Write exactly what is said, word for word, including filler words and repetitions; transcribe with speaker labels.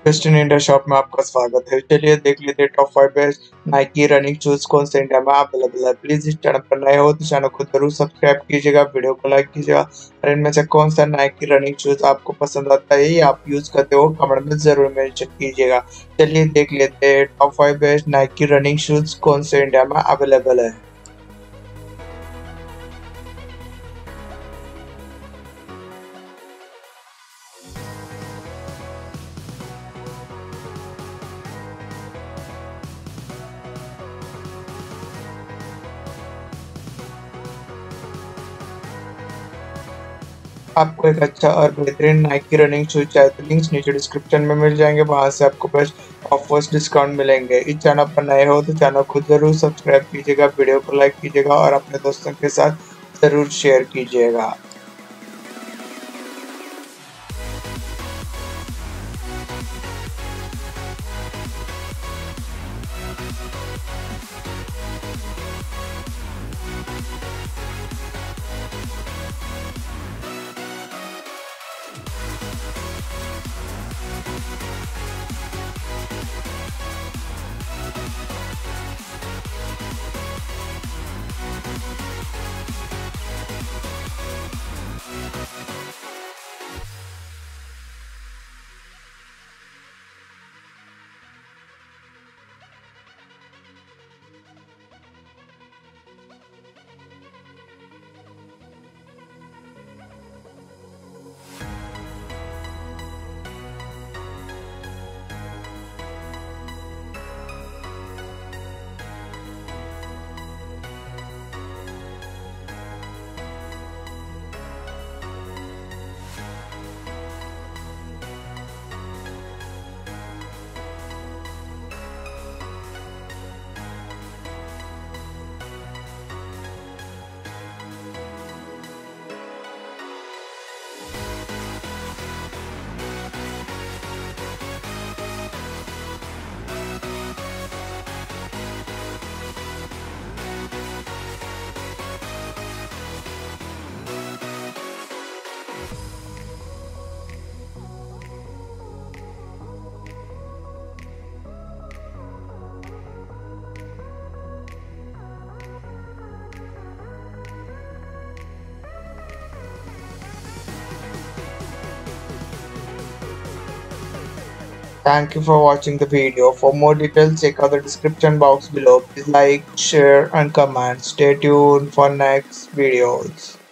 Speaker 1: Best in India shop में आपका स्वागत है। चलिए देख लेते हैं top five best Nike running shoes कौन से इंडिया में अवेलेबल है। प्लीज इस चैनल पर नए हो तो चैनल को जरूर सब्सक्राइब कीजिएगा, वीडियो को लाइक कीजिएगा और इनमें से कौन सा नाइकी रनिंग शूज आपको पसंद आता है या आप यूज करते हो कमेंट में जरूर मेंशन कीजिएगा। चलिए देख लेते हैं top five best Nike running shoes कौन से इंडिया में अवेलेबल है। आपको एक अच्छा और बेहतरीन नाइकी रनिंग शूज चाहिए तो लिंक्स नीचे डिस्क्रिप्शन में मिल जाएंगे, वहां से आपको बेस्ट ऑफर्स डिस्काउंट मिलेंगे। इस चैनल पर नए हो तो चैनल को जरूर सब्सक्राइब कीजिएगा, वीडियो को लाइक कीजिएगा और अपने दोस्तों के साथ जरूर शेयर कीजिएगा। Thank you for watching the video. For more details, check out the description box below. Please like, share and comment. Stay tuned for next videos.